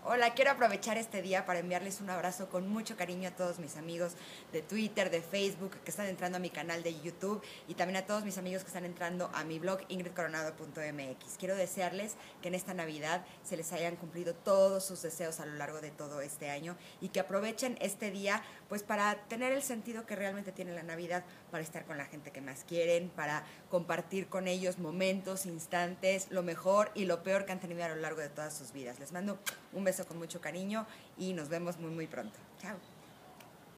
Hola, quiero aprovechar este día para enviarles un abrazo con mucho cariño a todos mis amigos de Twitter, de Facebook, que están entrando a mi canal de YouTube y también a todos mis amigos que están entrando a mi blog ingridcoronado.mx. Quiero desearles que en esta Navidad se les hayan cumplido todos sus deseos a lo largo de todo este año y que aprovechen este día pues para tener el sentido que realmente tiene la Navidad, para estar con la gente que más quieren, para compartir con ellos momentos, instantes, lo mejor y lo peor que han tenido a lo largo de todas sus vidas. Les mando un beso con mucho cariño y nos vemos muy pronto. Chao.